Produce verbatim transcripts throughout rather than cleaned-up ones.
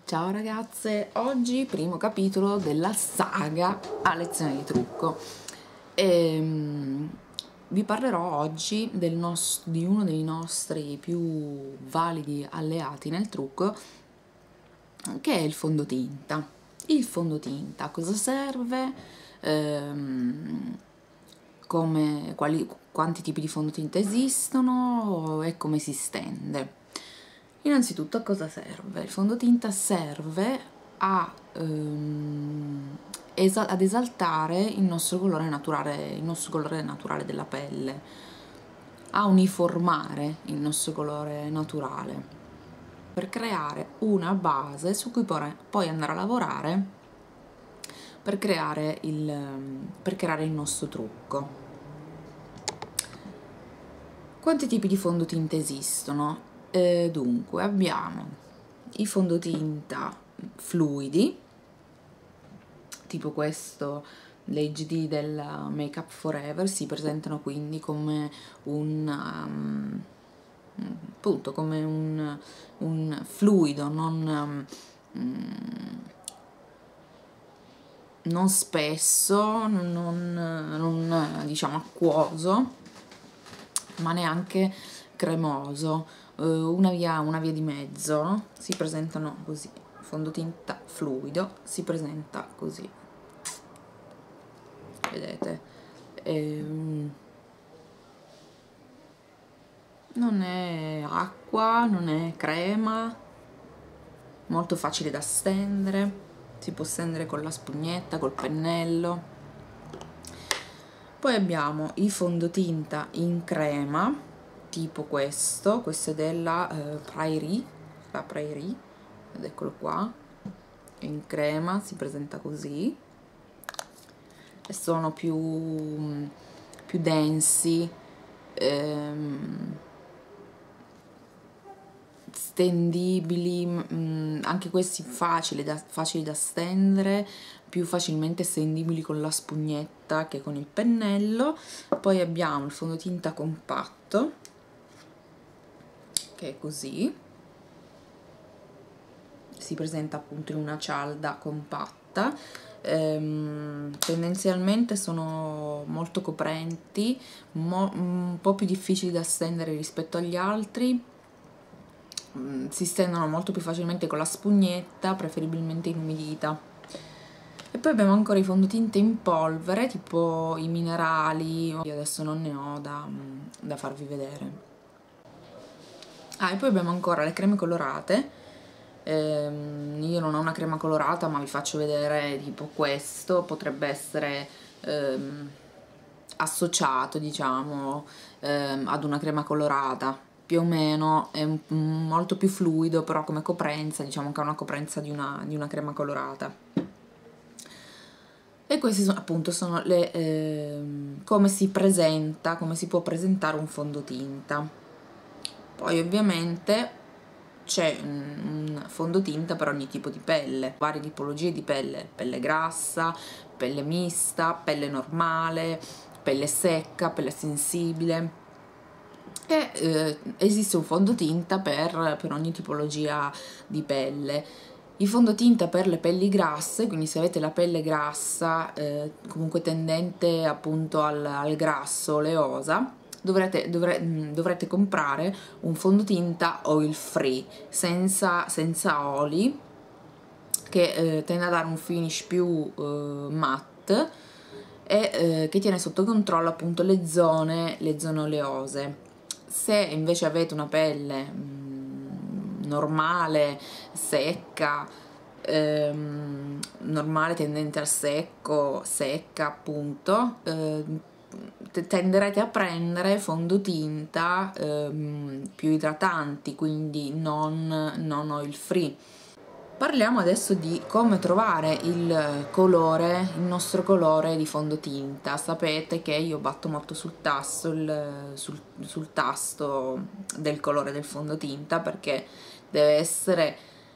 Ciao ragazze, oggi primo capitolo della saga a lezione di trucco. E, vi parlerò oggi del nos- di uno dei nostri più validi alleati nel trucco, che è il fondotinta. Il fondotinta a cosa serve? Ehm, come, quali, quanti tipi di fondotinta esistono e come si stende. Innanzitutto a cosa serve? Il fondotinta serve a, ehm, esa- ad esaltare il nostro colore naturale, il nostro colore naturale della pelle, a uniformare il nostro colore naturale, per creare una base su cui poi andare a lavorare per creare il, per creare il nostro trucco. Quanti tipi di fondotinta esistono? Eh, dunque, abbiamo i fondotinta fluidi, tipo questo, l'H D del Make Up Forever, si presentano quindi come un, um, appunto, come un, un fluido, non, um, non spesso, non, non diciamo acquoso, ma neanche cremoso, una via, una via di mezzo, no? Si presentano così. Fondotinta fluido si presenta così, vedete? Ehm, non è acqua, non è crema, molto facile da stendere, si può stendere con la spugnetta, col pennello. Poi abbiamo i fondotinta in crema, tipo questo, questo è della eh, Prairie, la Prairie, ed eccolo qua, in crema, si presenta così, e sono più, più densi, ehm, stendibili, mh, anche questi facili da, facili da stendere, più facilmente stendibili con la spugnetta che con il pennello. Poi abbiamo il fondotinta compatto, che è così, si presenta appunto in una cialda compatta. Ehm, tendenzialmente sono molto coprenti, mo un po' più difficili da stendere rispetto agli altri, si stendono molto più facilmente con la spugnetta, preferibilmente inumidita. E poi abbiamo ancora i fondotinta in polvere, tipo i minerali, io adesso non ne ho da, da farvi vedere. Ah, e poi abbiamo ancora le creme colorate. Ehm, io non ho una crema colorata, ma vi faccio vedere tipo questo, potrebbe essere ehm, associato, diciamo, ehm, ad una crema colorata. Più o meno è un, molto più fluido, però come coprenza diciamo che ha una coprenza di una, di una crema colorata. E questi sono appunto sono le ehm, come si presenta, come si può presentare un fondotinta. Poi ovviamente c'è un fondotinta per ogni tipo di pelle, varie tipologie di pelle, pelle grassa, pelle mista, pelle normale, pelle secca, pelle sensibile. E eh, esiste un fondotinta per, per ogni tipologia di pelle. Il fondotinta per le pelli grasse, quindi se avete la pelle grassa, eh, comunque tendente appunto al, al grasso, oleosa, dovrete, dovre, dovrete comprare un fondotinta oil free, senza, senza oli, che eh, tende a dare un finish più eh, matte e eh, che tiene sotto controllo appunto le zone, le zone oleose. Se invece avete una pelle mh, normale, secca, ehm, normale tendente al secco, secca appunto, eh, tenderete a prendere fondotinta ehm, più idratanti, quindi non, non oil free. Parliamo adesso di come trovare il colore, il nostro colore di fondotinta. Sapete che io batto molto sul tasto, il, sul, sul tasto del colore del fondotinta, perché deve essere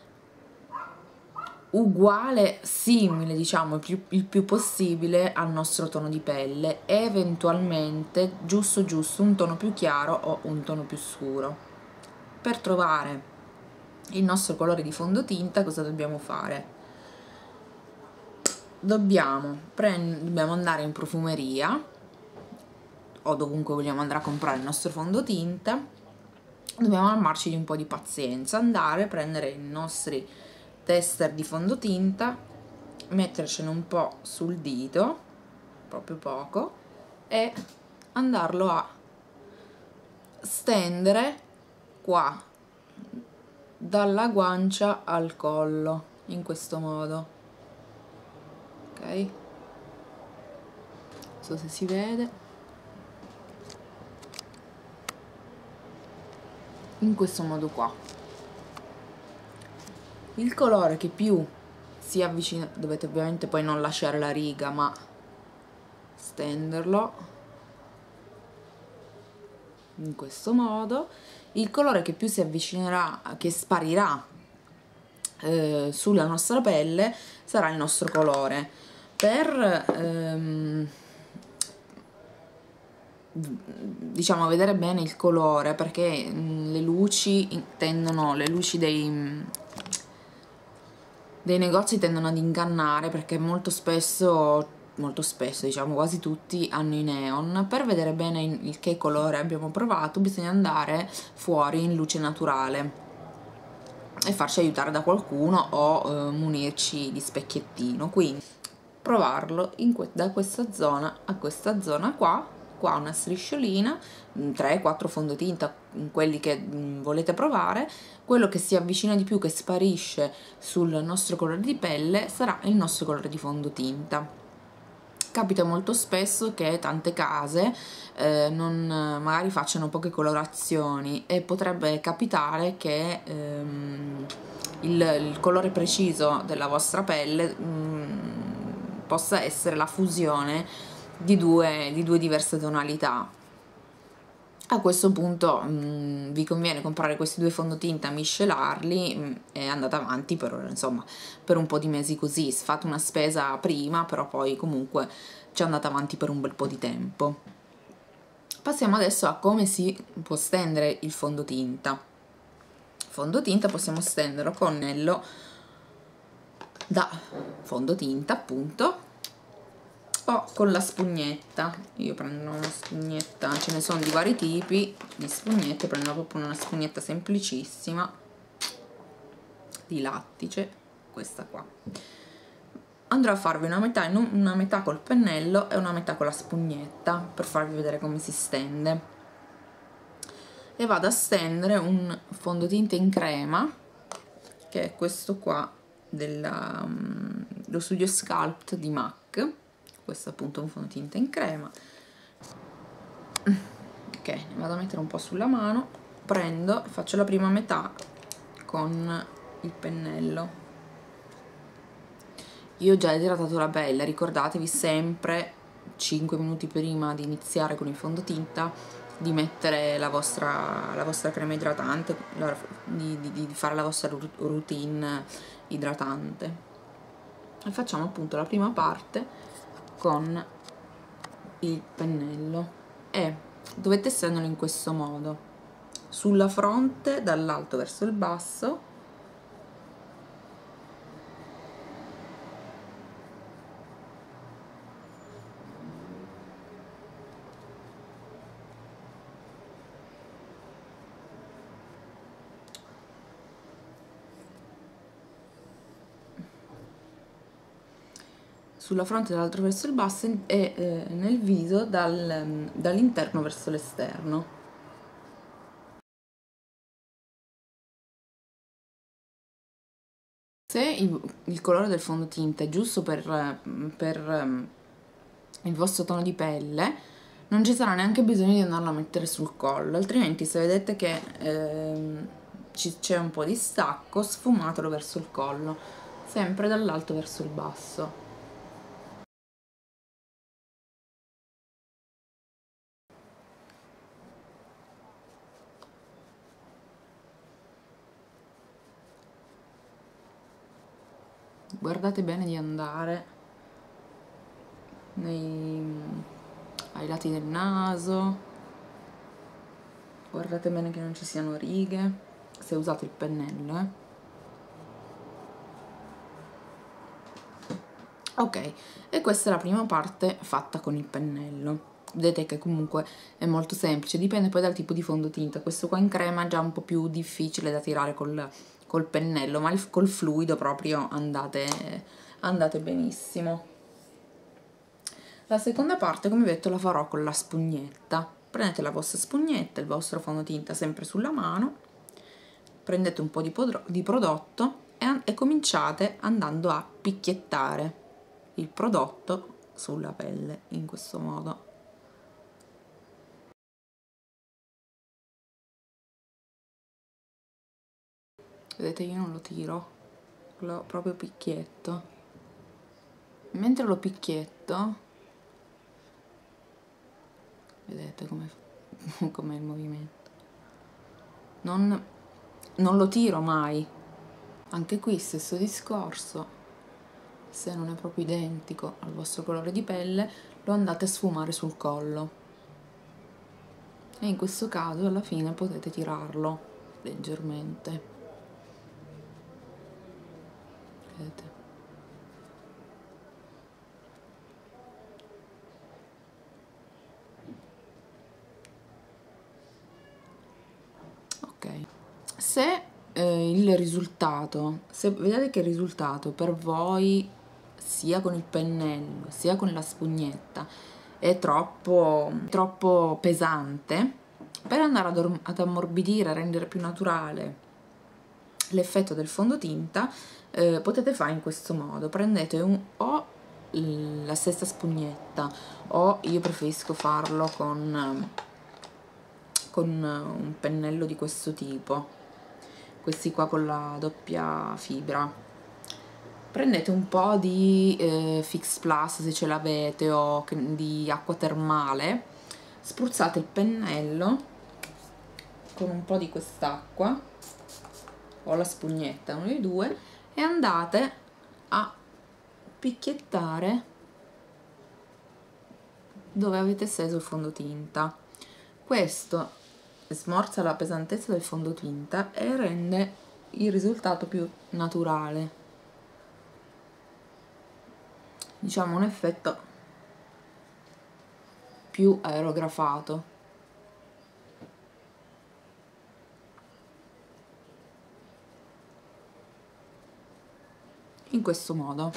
uguale, simile, diciamo, il più, il più possibile al nostro tono di pelle, e eventualmente giusto giusto un tono più chiaro o un tono più scuro. Per trovare il nostro colore di fondotinta, cosa dobbiamo fare? Dobbiamo, dobbiamo andare in profumeria o dovunque vogliamo andare a comprare il nostro fondotinta, dobbiamo armarci di un po' di pazienza, andare a prendere i nostri tester di fondotinta, mettercene un po' sul dito, proprio poco, e andarlo a stendere qua dalla guancia al collo, in questo modo, ok? Non so se si vede, in questo modo qua. Il colore che più si avvicina, dovete ovviamente poi non lasciare la riga ma stenderlo in questo modo. Il colore che più si avvicinerà, che sparirà eh, sulla nostra pelle, sarà il nostro colore. Per ehm, diciamo vedere bene il colore, perché mh, le luci tendono, le luci dei dei negozi tendono ad ingannare, perché molto spesso molto spesso diciamo quasi tutti hanno i neon. Per vedere bene il che colore abbiamo provato bisogna andare fuori in luce naturale e farci aiutare da qualcuno o eh, munirci di specchiettino, quindi provarlo in que da questa zona a questa zona qua, qua una strisciolina, tre quattro fondotinta, quelli che mh, volete provare. Quello che si avvicina di più, che sparisce sul nostro colore di pelle, sarà il nostro colore di fondotinta. Capita molto spesso che tante case eh, non, magari facciano poche colorazioni, e potrebbe capitare che ehm, il, il colore preciso della vostra pelle mh, possa essere la fusione di due, di due diverse tonalità. A questo punto mh, vi conviene comprare questi due fondotinta, miscelarli mh, e andate avanti per, insomma, per un po' di mesi così. Fate una spesa prima, però poi comunque ci andate avanti per un bel po' di tempo. Passiamo adesso a come si può stendere il fondotinta. Il fondotinta possiamo stenderlo con pennello da fondotinta, appunto, o con la spugnetta. Io prendo una spugnetta, ce ne sono di vari tipi di spugnette, prendo proprio una spugnetta semplicissima di lattice, questa qua. Andrò a farvi una metà, in una metà col pennello e una metà con la spugnetta, per farvi vedere come si stende. E vado a stendere un fondotinta in crema, che è questo qua dello um, Studio Sculpt di MAC. Questo è appunto un fondotinta in crema. Ok, ne vado a mettere un po' sulla mano, prendo e faccio la prima metà con il pennello. Io ho già idratato la pelle, ricordatevi sempre cinque minuti prima di iniziare con il fondotinta di mettere la vostra, la vostra crema idratante, la, di, di, di fare la vostra routine idratante. E facciamo appunto la prima parte con il pennello e dovete stenderlo in questo modo, sulla fronte dall'alto verso il basso, sulla fronte dall'altro verso il basso e eh, nel viso dal, dall'interno verso l'esterno. Se il, il colore del fondotinta è giusto per, per il vostro tono di pelle, non ci sarà neanche bisogno di andarlo a mettere sul collo, altrimenti se vedete che eh, c'è un po' di stacco, sfumatelo verso il collo, sempre dall'alto verso il basso. Guardate bene di andare nei, ai lati del naso, guardate bene che non ci siano righe, se usate il pennello, eh. Ok, e questa è la prima parte fatta con il pennello. Vedete che comunque è molto semplice, dipende poi dal tipo di fondotinta. Questo qua in crema è già un po' più difficile da tirare col, col pennello, ma il, col fluido proprio andate, andate benissimo. La seconda parte, come vi ho detto, la farò con la spugnetta. Prendete la vostra spugnetta, il vostro fondotinta sempre sulla mano, prendete un po' di, di prodotto e, e cominciate andando a picchiettare il prodotto sulla pelle in questo modo. Vedete, io non lo tiro, lo proprio picchietto. Mentre lo picchietto, vedete come com'è il movimento. Non, non lo tiro mai. Anche qui stesso discorso. Se non è proprio identico al vostro colore di pelle, lo andate a sfumare sul collo. E in questo caso alla fine potete tirarlo leggermente. Vedete? Ok. Se eh, il risultato, se vedete che il risultato per voi, sia con il pennello sia con la spugnetta, è troppo, troppo pesante, per andare ad, ad ammorbidire, a rendere più naturale l'effetto del fondotinta, eh, potete fare in questo modo: prendete un, o la stessa spugnetta, o io preferisco farlo con, con un pennello di questo tipo, questi qua con la doppia fibra. Prendete un po' di eh, Fix Plus se ce l'avete, o di acqua termale, spruzzate il pennello con un po' di quest'acqua o la spugnetta, uno dei due, e andate a picchiettare dove avete steso il fondotinta. Questo smorza la pesantezza del fondotinta e rende il risultato più naturale, diciamo un effetto più aerografato. In questo modo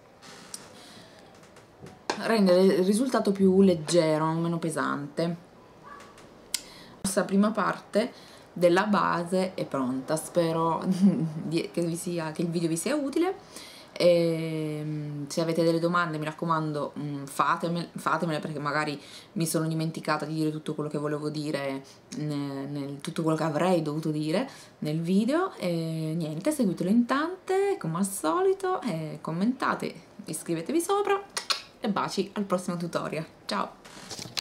rende il risultato più leggero, meno pesante. Questa prima parte della base è pronta, spero che, vi sia, che il video vi sia utile. E se avete delle domande, mi raccomando, fatemele, fatemele, perché magari mi sono dimenticata di dire tutto quello che volevo dire, nel, nel, tutto quello che avrei dovuto dire nel video. E niente, seguitelo in tante come al solito, e commentate, iscrivetevi sopra, e baci al prossimo tutorial. Ciao!